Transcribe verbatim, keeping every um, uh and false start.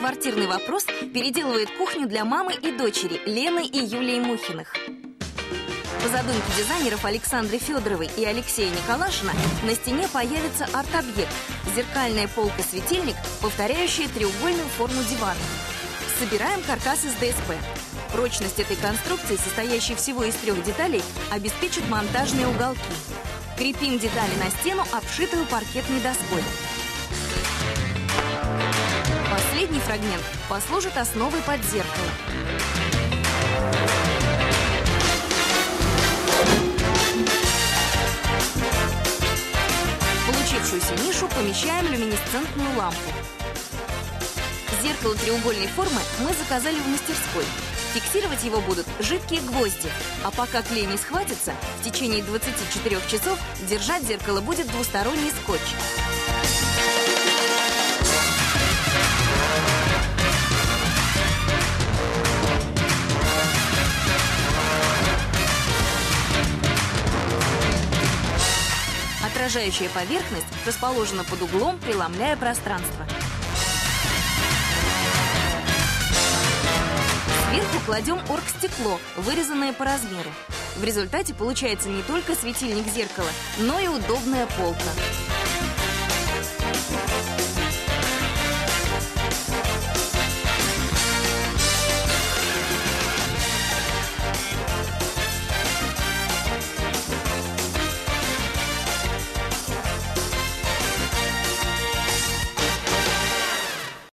квартирный вопрос переделывает кухню для мамы и дочери Лены и Юлии Мухиных. По задумке дизайнеров Александры Федоровой и Алексея Николашина на стене появится арт-объект – зеркальная полка-светильник, повторяющая треугольную форму дивана. Собираем каркас из ДСП. Прочность этой конструкции, состоящей всего из трех деталей, обеспечит монтажные уголки. Крепим детали на стену, обшитую паркетной доской. Последний фрагмент послужит основой под зеркало. В получившуюся нишу помещаем люминесцентную лампу. Зеркало треугольной формы мы заказали в мастерской. Фиксировать его будут жидкие гвозди, а пока клей не схватится, в течение двадцати четырёх часов держать зеркало будет двусторонний скотч. Отражающая поверхность расположена под углом, преломляя пространство. Сверху кладем оргстекло, вырезанное по размеру. В результате получается не только светильник зеркала, но и удобная полка.